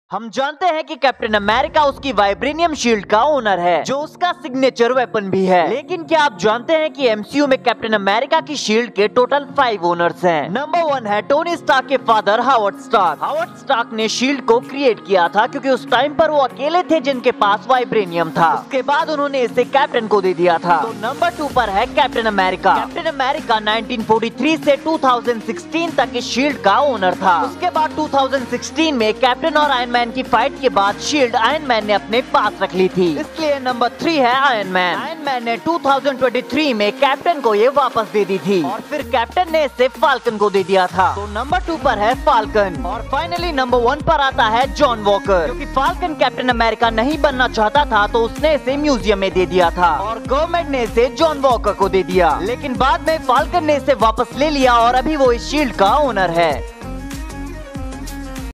हम जानते हैं कि कैप्टन अमेरिका उसकी वाइब्रेनियम शील्ड का ओनर है, जो उसका सिग्नेचर वेपन भी है। लेकिन क्या आप जानते हैं कि एमसीयू में कैप्टन अमेरिका की शील्ड के टोटल 5 ओनर्स हैं। नंबर 1 है टोनी स्टार्क के father Howard Stark. Howard Stark ने शील्ड को क्रिएट किया था क्योंकि उस टाइम पर वो अकेले थे जिनके पास वाइब्रेनियम था। उसके बाद उन्होंने इसे कैप्टन को दे दिया था। तो नंबर 2 पर है कैप्टन अमेरिका। कैप्टन अमेरिका 1943 से 2016 तक इस शील्ड का ओनर था। उसके बाद 2016 में कैप्टन और आयरन मैन की फाइट के बाद शील्ड आयरन मैन ने अपने पास रख ली थी, इसलिए नंबर 3 है आयरन मैन। आयरन मैन ने 2023 में कैप्टन को ये वापस दे दी थी और फिर कैप्टन ने इसे फाल्कन को दे दिया था। तो नंबर 2 पर है फाल्कन। और फाइनली नंबर 1 पर आता है जॉन वॉकर, क्योंकि फाल्कन कैप्टन अमेरिका नहीं बनना चाहता था तो उसने इसे म्यूजियम में दे दिया था और गवर्नमेंट ने इसे जॉन वॉकर को दे दिया। लेकिन बाद में फाल्कन ने इसे वापस ले लिया और अभी वो इस शील्ड का ओनर है।